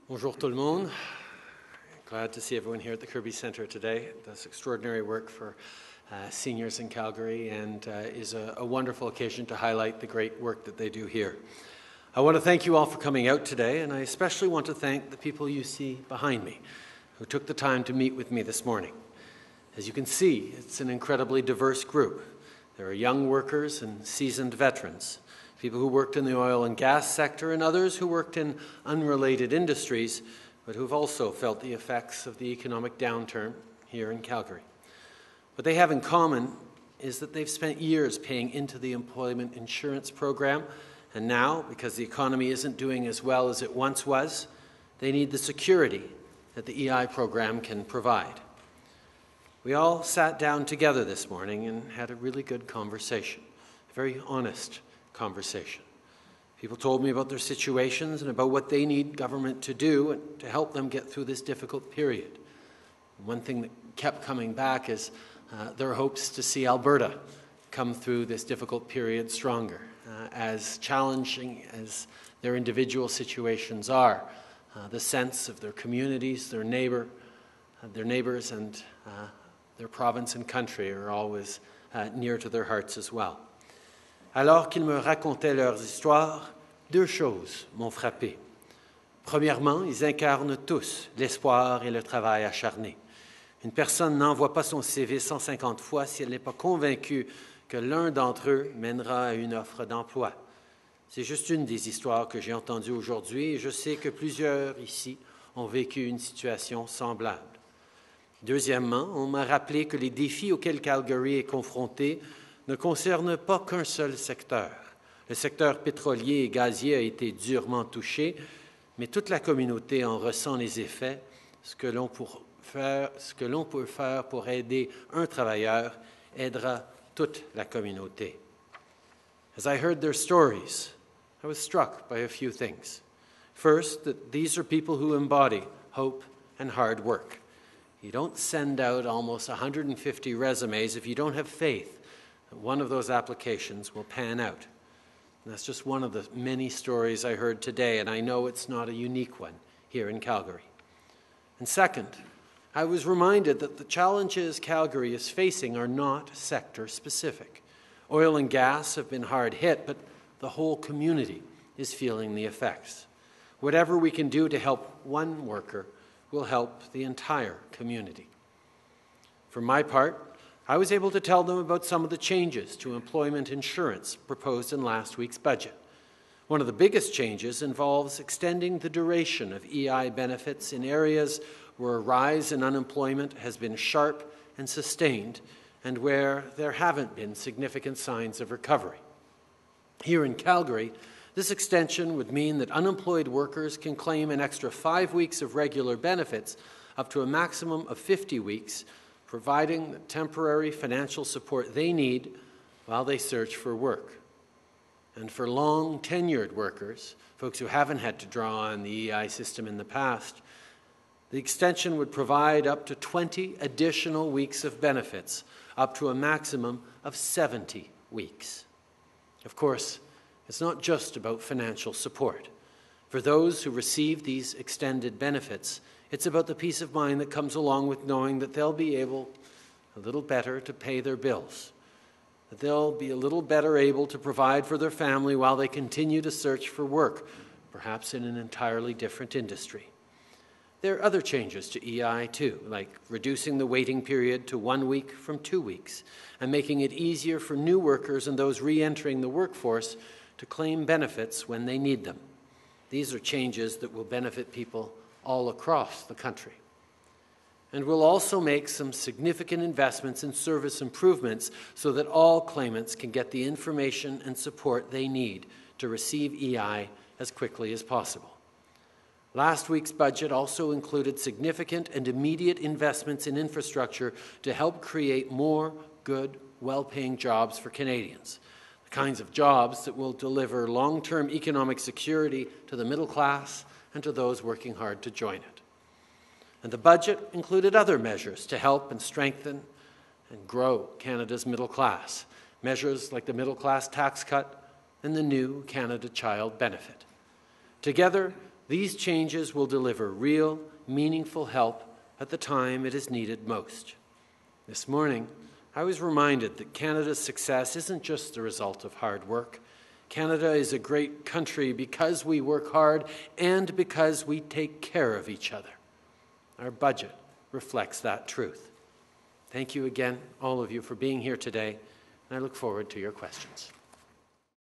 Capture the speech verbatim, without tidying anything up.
Bonjour tout le monde. Glad to see everyone here at the Kirby Centre today. It does extraordinary work for uh, seniors in Calgary and uh, is a, a wonderful occasion to highlight the great work that they do here. I want to thank you all for coming out today, and I especially want to thank the people you see behind me who took the time to meet with me this morning. As you can see, it's an incredibly diverse group. There are young workers and seasoned veterans, people who worked in the oil and gas sector, and others who worked in unrelated industries, but who've also felt the effects of the economic downturn here in Calgary. What they have in common is that they've spent years paying into the employment insurance program, and now, because the economy isn't doing as well as it once was, they need the security that the E I program can provide. We all sat down together this morning and had a really good conversation, a very honest conversation. People told me about their situations and about what they need government to do to help them get through this difficult period. One thing that kept coming back is uh, their hopes to see Alberta come through this difficult period stronger. Uh, as challenging as their individual situations are, uh, the sense of their communities, their neighbor, uh, their neighbors, and uh, their province and country are always uh, near to their hearts as well. Alors qu'ils me racontaient leurs histoires, deux choses m'ont frappé. Premièrement, ils incarnent tous l'espoir et le travail acharné. Une personne n'envoie pas son C V cent cinquante fois si elle n'est pas convaincue que l'un d'entre eux mènera à une offre d'emploi. C'est juste une des histoires que j'ai entendues aujourd'hui et je sais que plusieurs ici ont vécu une situation semblable. Deuxièmement, on m'a rappelé que les défis auxquels Calgary est confronté ne concerne pas qu'un seul secteur. Le secteur pétrolier et gazier a été durement touché, mais toute la communauté en ressent les effets. Ce que l'on peut faire, ce que l'on peut faire pour aider un travailleur aidera toute la communauté. As I heard their stories, I was struck by a few things. First, that these are people who embody hope and hard work. You don't send out almost one hundred fifty resumes if you don't have faith that one of those applications will pan out. And that's just one of the many stories I heard today, and I know it's not a unique one here in Calgary. And second, I was reminded that the challenges Calgary is facing are not sector-specific. Oil and gas have been hard hit, but the whole community is feeling the effects. Whatever we can do to help one worker will help the entire community. For my part, I was able to tell them about some of the changes to employment insurance proposed in last week's budget. One of the biggest changes involves extending the duration of E I benefits in areas where a rise in unemployment has been sharp and sustained and where there haven't been significant signs of recovery. Here in Calgary, this extension would mean that unemployed workers can claim an extra five weeks of regular benefits up to a maximum of fifty weeks, providing the temporary financial support they need while they search for work. And for long-tenured workers, folks who haven't had to draw on the E I system in the past, the extension would provide up to twenty additional weeks of benefits, up to a maximum of seventy weeks. Of course, it's not just about financial support. For those who receive these extended benefits, it's about the peace of mind that comes along with knowing that they'll be able a little better to pay their bills, that they'll be a little better able to provide for their family while they continue to search for work, perhaps in an entirely different industry. There are other changes to E I too, like reducing the waiting period to one week from two weeks and making it easier for new workers and those re-entering the workforce to claim benefits when they need them. These are changes that will benefit people all across the country. And we'll also make some significant investments in service improvements so that all claimants can get the information and support they need to receive E I as quickly as possible. Last week's budget also included significant and immediate investments in infrastructure to help create more good, well-paying jobs for Canadians, the kinds of jobs that will deliver long-term economic security to the middle class and to those working hard to join it. And the budget included other measures to help and strengthen and grow Canada's middle class, measures like the middle class tax cut and the new Canada Child Benefit. Together, These changes will deliver real, meaningful help at the time it is needed most. This morning, I was reminded that Canada's success isn't just the result of hard work. Canada is a great country because we work hard and because we take care of each other. Our budget reflects that truth. Thank you again, all of you, for being here today, and I look forward to your questions.